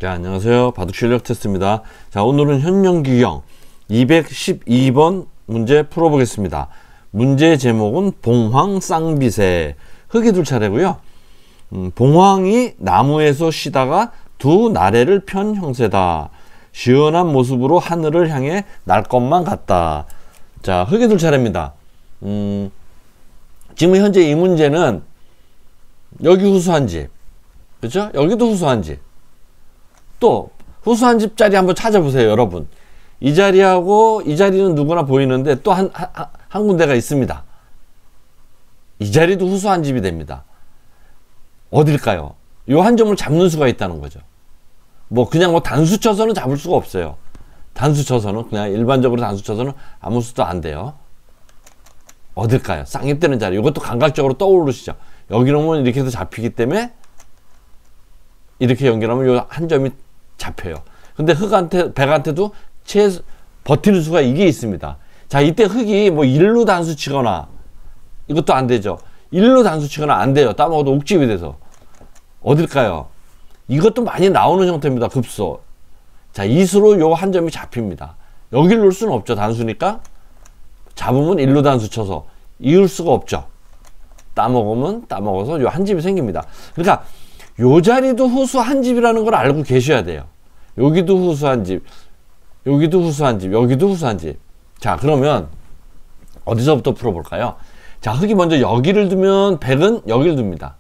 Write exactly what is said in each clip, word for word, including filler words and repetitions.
자, 안녕하세요. 바둑 실력 테스트입니다. 자, 오늘은 현영기경 이백십이 번 문제 풀어보겠습니다. 문제 제목은 봉황 쌍비세. 흙이 둘 차례고요. 음, 봉황이 나무에서 쉬다가 두 나래를 편 형세다. 시원한 모습으로 하늘을 향해 날 것만 같다. 자, 흙이 둘 차례입니다. 음, 지금 현재 이 문제는 여기 후수한 집, 그렇죠? 여기도 후수한 집. 또 후수한 집 자리 한번 찾아보세요, 여러분. 이 자리하고 이 자리는 누구나 보이는데 또 한 한, 한 군데가 있습니다. 이 자리도 후수한 집이 됩니다. 어딜까요? 요 한 점을 잡는 수가 있다는 거죠. 뭐 그냥 뭐 단수 쳐서는 잡을 수가 없어요. 단수 쳐서는 그냥 일반적으로 단수 쳐서는 아무 수도 안 돼요. 어딜까요? 쌍입되는 자리. 이것도 감각적으로 떠오르시죠. 여기 놓으면 이렇게 해서 잡히기 때문에 이렇게 연결하면 요 한 점이 잡혀요. 근데 흙한테, 백한테도 최, 버티는 수가 이게 있습니다. 자, 이때 흙이 뭐 일루 단수 치거나 이것도 안 되죠. 일루 단수 치거나 안 돼요. 따먹어도 옥집이 돼서. 어딜까요? 이것도 많이 나오는 형태입니다. 급소. 자, 이수로 요 한 점이 잡힙니다. 여길 놓을 수는 없죠. 단수니까. 잡으면 일루 단수 쳐서 이을 수가 없죠. 따먹으면 따먹어서 요 한 집이 생깁니다. 그러니까 요 자리도 후수 한 집이라는 걸 알고 계셔야 돼요. 여기도 후수 한 집, 여기도 후수 한 집, 여기도 후수 한 집. 자, 그러면 어디서부터 풀어볼까요? 자, 흙이 먼저 여기를 두면 백은 여기를 둡니다.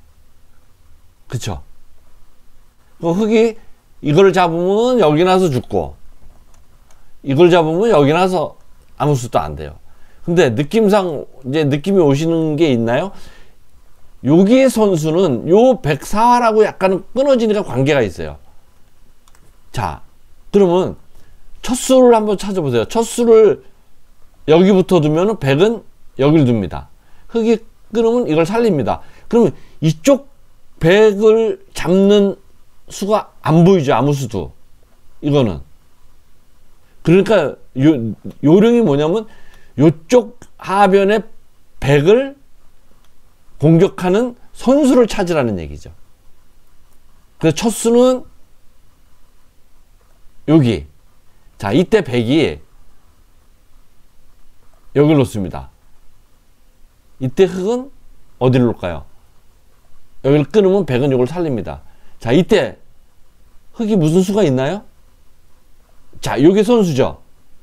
그쵸? 흙이 이걸 잡으면 여기 나서 죽고, 이걸 잡으면 여기 나서 아무 수도 안 돼요. 근데 느낌상 이제 느낌이 오시는 게 있나요? 여기의 선수는 요 백사화라고 약간 끊어지니까 관계가 있어요. 자, 그러면 첫 수를 한번 찾아보세요. 첫 수를 여기부터 두면 백은 여기를 둡니다. 흙이 끊으면 이걸 살립니다. 그러면 이쪽 백을 잡는 수가 안 보이죠. 아무 수도. 이거는. 그러니까 요, 요령이 뭐냐면 요쪽 하변에 백을 공격하는 선수를 찾으라는 얘기죠. 그래서 첫 수는 여기. 자, 이때 백이 여기를 놓습니다. 이때 흙은 어디를 놓을까요? 여기를 끊으면 백은 이걸 살립니다. 자, 이때 흙이 무슨 수가 있나요? 자, 여기 선수죠.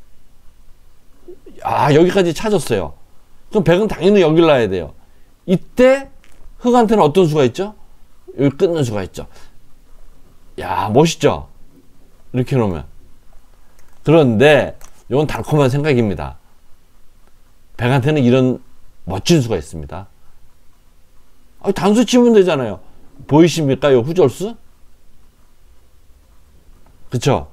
아, 여기까지 찾았어요. 그럼 백은 당연히 여기를 놔야 돼요. 이때 흙한테는 어떤 수가 있죠? 여기 끊는 수가 있죠. 야, 멋있죠? 이렇게 놓으면. 그런데 이건 달콤한 생각입니다. 백한테는 이런 멋진 수가 있습니다. 아, 단수 치면 되잖아요. 보이십니까? 요 후절수? 그쵸?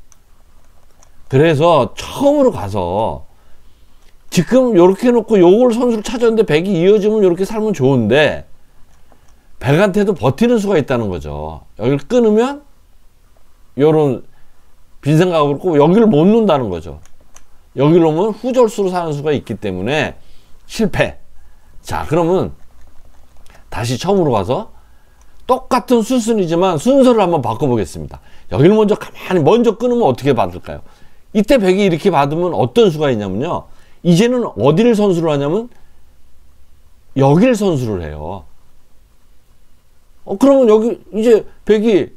그래서 처음으로 가서 지금 요렇게 해놓고 요걸 선수를 찾았는데 백이 이어지면 요렇게 살면 좋은데 백한테도 버티는 수가 있다는 거죠. 여기를 끊으면 요런 빈 생각으로 꼭 여기를 못 놓는다는 거죠. 여기를 놓으면 후절수로 사는 수가 있기 때문에 실패. 자, 그러면 다시 처음으로 가서 똑같은 수순이지만 순서를 한번 바꿔보겠습니다. 여기를 먼저 가만히 먼저 끊으면 어떻게 받을까요? 이때 백이 이렇게 받으면 어떤 수가 있냐면요. 이제는 어디를 선수를 하냐면 여기를 선수를 해요. 어, 그러면 여기 이제 백이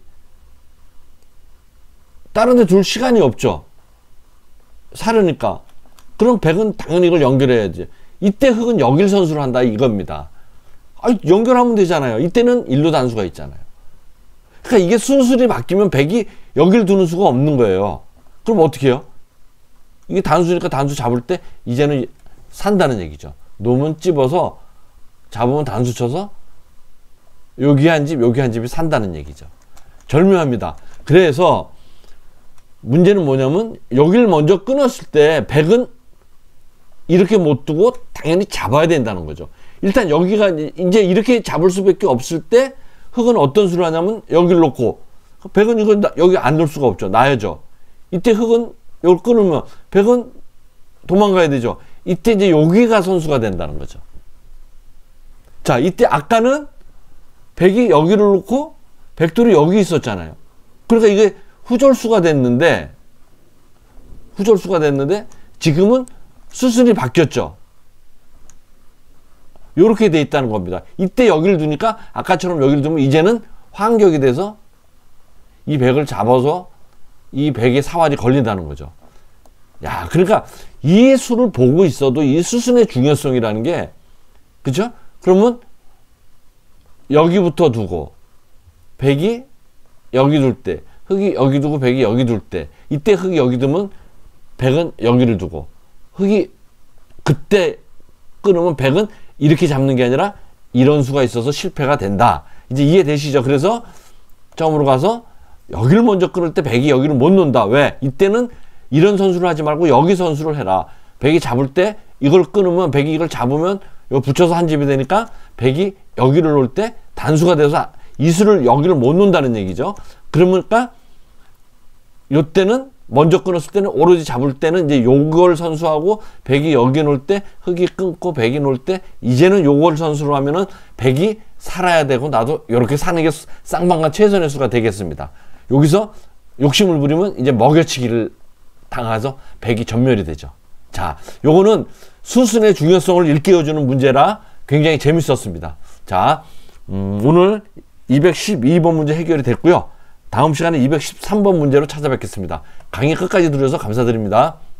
다른 데 둘 시간이 없죠. 사르니까. 그럼 백은 당연히 이걸 연결해야지. 이때 흙은 여길 선수를 한다 이겁니다. 아, 연결하면 되잖아요. 이때는 일루 단수가 있잖아요. 그러니까 이게 순술이 바뀌면 백이 여길 두는 수가 없는 거예요. 그럼 어떻게 해요? 이게 단수니까 단수 잡을 때 이제는 산다는 얘기죠. 놓으면 찝어서 잡으면 단수 쳐서 여기 한 집, 여기 한 집이 산다는 얘기죠. 절묘합니다. 그래서 문제는 뭐냐면 여기를 먼저 끊었을 때 백은 이렇게 못 두고 당연히 잡아야 된다는 거죠. 일단 여기가 이제 이렇게 잡을 수밖에 없을 때 흙은 어떤 수를 하냐면 여기를 놓고 백은 이건 여기 안 놓을 수가 없죠. 놔야죠. 이때 흙은 이걸 끊으면 백은 도망가야 되죠. 이때 이제 여기가 선수가 된다는 거죠. 자, 이때 아까는 백이 여기를 놓고 백돌이 여기 있었잖아요. 그러니까 이게 후절수가 됐는데, 후절수가 됐는데, 지금은 수순이 바뀌었죠. 요렇게 돼 있다는 겁니다. 이때 여기를 두니까, 아까처럼 여기를 두면 이제는 환격이 돼서 이 백을 잡아서 이 백의 사활이 걸린다는 거죠. 야, 그러니까 이 수를 보고 있어도 이 수순의 중요성이라는 게, 그죠? 그러면 여기부터 두고, 백이 여기 둘 때, 흑이 여기 두고 백이 여기 둘 때, 이때 흑이 여기 두면 백은 여기를 두고, 흑이 그때 끊으면 백은 이렇게 잡는 게 아니라 이런 수가 있어서 실패가 된다. 이제 이해되시죠? 그래서 처음으로 가서 여기를 먼저 끊을 때 백이 여기를 못 놓는다. 왜? 이때는 이런 선수를 하지 말고 여기 선수를 해라. 백이 잡을 때 이걸 끊으면 백이 이걸 잡으면 이거 붙여서 한 집이 되니까 백이 여기를 놓을 때 단수가 돼서 이 수를 여기를 못 놓는다는 얘기죠. 그러니까 요때는 먼저 끊었을 때는 오로지 잡을 때는 이제 요걸 선수하고 백이 여기 놓을 때 흑이 끊고 백이 놓을 때 이제는 요걸 선수로 하면은 백이 살아야 되고 나도 이렇게 사는 게 쌍방간 최선의 수가 되겠습니다. 여기서 욕심을 부리면 이제 먹여치기를 당해서 백이 전멸이 되죠. 자, 요거는 수순의 중요성을 일깨워주는 문제라 굉장히 재밌었습니다. 자, 음, 오늘 이백십이 번 문제 해결이 됐고요. 다음 시간에 이백십삼 번 문제로 찾아뵙겠습니다. 강의 끝까지 들으셔서 감사드립니다.